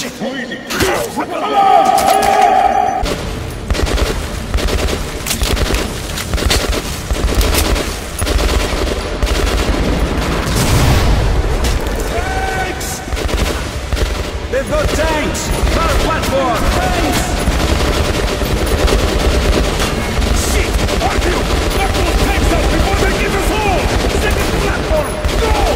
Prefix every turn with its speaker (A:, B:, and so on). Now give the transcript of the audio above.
A: They've got tanks! Got a platform! Tanks!
B: Shit! Artyom! Knock those tanks out before they get us all! Second platform! Go!